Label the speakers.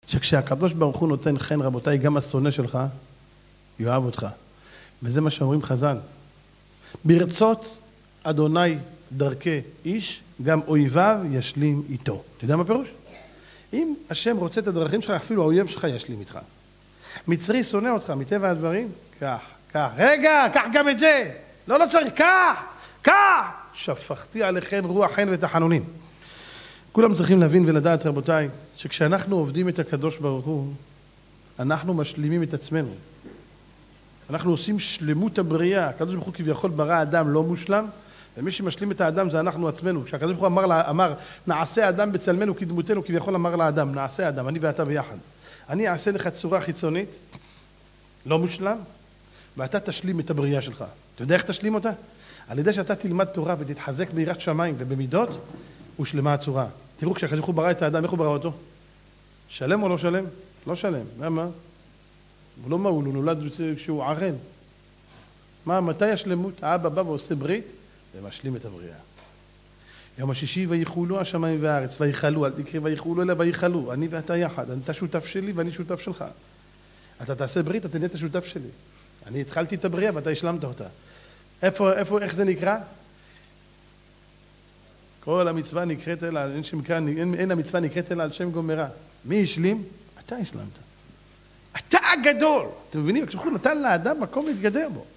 Speaker 1: שכשהקדוש ברוך הוא נותן חן, רבותיי, גם השונא שלך יאהב אותך. וזה מה שאומרים חז"ל. ברצות אדוני דרכי איש, גם אויביו ישלים איתו. אתה יודע מה פירוש? אם השם רוצה את הדרכים שלך, אפילו האויב שלך ישלים איתך. מצרי שונא אותך, מטבע הדברים, קח. רגע, קח גם את זה. לא צריך, קח. שפכתי עליכם רוח חן ותחנונים. כולם צריכים להבין ולדעת, רבותיי, שכשאנחנו עובדים את הקדוש ברוך הוא, אנחנו משלימים את עצמנו. אנחנו עושים שלמות הבריאה. הקדוש ברוך הוא כביכול ברא אדם לא מושלם, ומי שמשלים את האדם זה אנחנו עצמנו. כשהקדוש ברוך הוא אמר, נעשה אדם בצלמנו כדמותנו, כביכול אמר לאדם, נעשה אדם, אני ואתה ביחד. אני אעשה לך צורה חיצונית, לא מושלם, ואתה תשלים את הבריאה שלך. אתה יודע איך תשלים אותה? על ידי שאתה תלמד תורה ותתחזק ביראת שמיים ובמידות, ושלמה הצורה. תראו, כשהקדוש ברוך הוא ברא את האדם, איך הוא ברא אותו? שלם או לא שלם? לא שלם. למה? הוא לא מעול, הוא נולד כשהוא ערל. מתי השלמות? האבא בא ועושה ברית, ומשלים את הבריאה. יום השישי ויחולו השמיים והארץ, ויחלו, אל תקרא ויחולו אלא ויחלו. אני ואתה יחד, אתה שותף שלי ואני שותף שלך. אתה תעשה ברית, אתה נהיית שותף שלי. אני התחלתי את הבריאה ואתה השלמת אותה. איך זה נקרא? כל המצווה נקראת אלא, אין המצווה נקראת אלא על שם גומרה. מי השלים? אתה השלמת. אתה הגדול. אתם מבינים? כשהוא נתן לאדם מקום להתגדר בו.